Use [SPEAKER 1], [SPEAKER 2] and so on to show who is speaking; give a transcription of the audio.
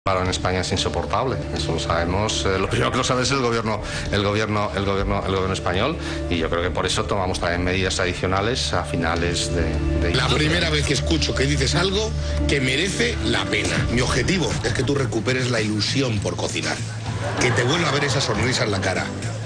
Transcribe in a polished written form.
[SPEAKER 1] Claro, en España es insoportable, eso lo sabemos. Lo primero que lo sabe es el gobierno español, y yo creo que por eso tomamos también medidas adicionales a finales de
[SPEAKER 2] La primera vez que escucho que dices algo que merece la pena. Mi objetivo es que tú recuperes la ilusión por cocinar, que te vuelva a ver esa sonrisa en la cara.